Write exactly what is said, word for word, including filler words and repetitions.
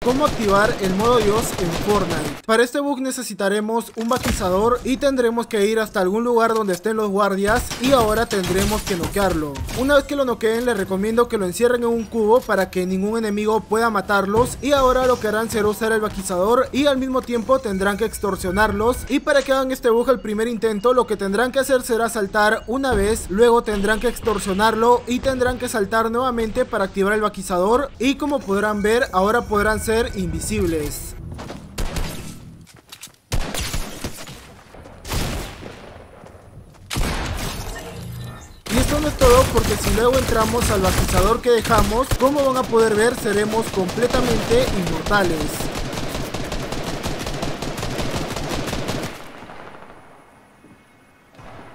cómo activar el modo Dios en Fortnite. Para este bug necesitaremos un vaquizador y tendremos que ir hasta algún lugar donde estén los guardias y ahora tendremos que noquearlo. Una vez que lo noqueen, les recomiendo que lo encierren en un cubo para que ningún enemigo pueda matarlos, y ahora lo que harán será usar el vaquizador y al mismo tiempo tendrán que extorsionarlos. Y para que hagan este bug al primer intento, lo que tendrán que hacer será saltar una vez, luego tendrán que extorsionarlo y tendrán que saltar nuevamente para activar el vaquizador, y como podrán ver, ahora podrán ser invisibles. Y esto no es todo, porque si luego entramos al vaquizador que dejamos, como van a poder ver, seremos completamente inmortales.